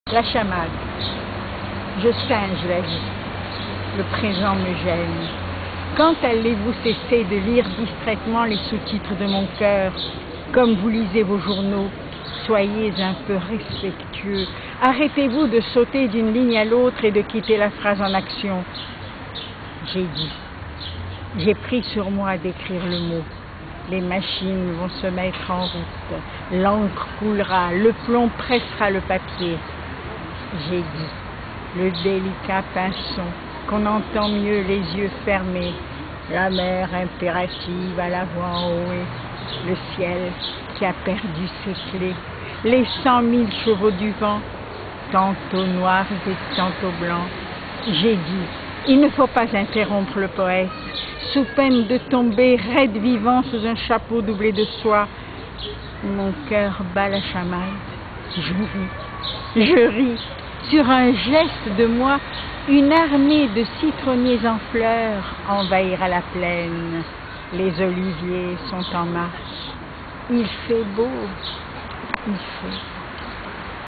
La chamade. Je singe la vie. Le présent me gêne. Quand allez-vous cesser de lire distraitement les sous-titres de mon cœur, comme vous lisez vos journaux? Soyez un peu respectueux. Arrêtez-vous de sauter d'une ligne à l'autre et de quitter la phrase en action. J'ai dit. J'ai pris sur moi d'écrire le mot. Les machines vont se mettre en route. L'encre coulera, le plomb pressera le papier. J'ai dit. Le délicat pinceau, qu'on entend mieux les yeux fermés. La mer impérative à la voix en haut et le ciel qui a perdu ses clés. Les 100 000 chevaux du vent, tantôt noirs et tantôt blancs. J'ai dit, il ne faut pas interrompre le poète, sous peine de tomber raide vivant sous un chapeau doublé de soie. Mon cœur bat la chamade, je ris. Sur un geste de moi, une armée de citronniers en fleurs envahira la plaine. Les oliviers sont en marche. Il fait beau, il fait